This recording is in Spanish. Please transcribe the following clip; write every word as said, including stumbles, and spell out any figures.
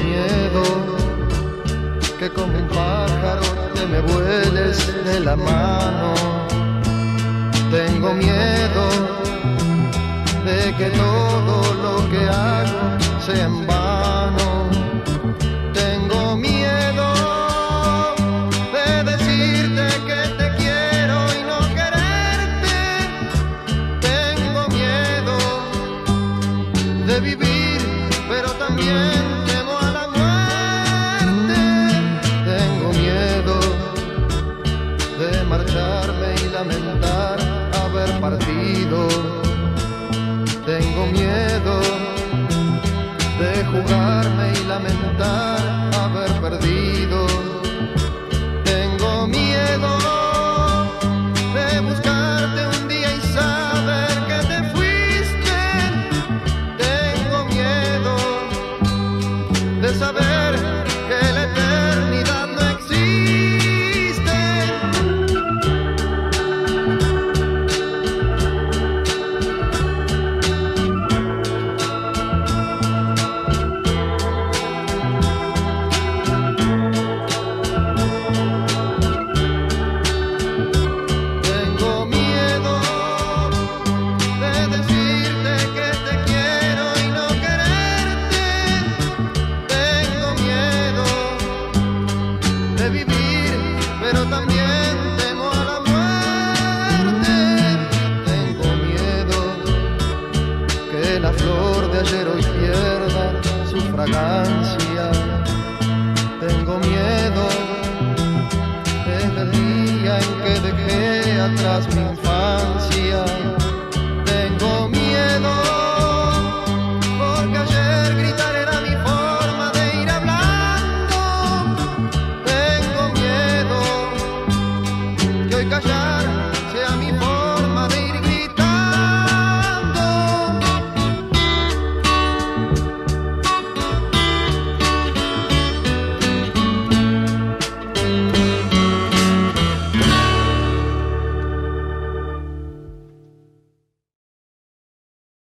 miedo que como un pájaro te me vueles de la mano. Tengo miedo de que todo lo que hago sea en vano. Tengo miedo de decirte que te quiero y no quererte. Tengo miedo de vivir, pero también temo a la muerte. Tengo miedo de marcharme y lamentar haber partido. Tengo miedo de jugarme y lamentar haber perdido. Tengo miedo de buscarte un día y saber que te fuiste. Tengo miedo de saber que la eternidad no existe. Tengo miedo de decirte que te quiero y no quererte. Tengo miedo de vivir, pero también temo a la muerte. Tengo miedo que la flor de ayer hoy pierda su fragancia. Tengo miedo desde el día en que dejé atrás mi infancia. Tengo miedo porque ayer gritar era mi forma de ir hablando. Tengo miedo que hoy callar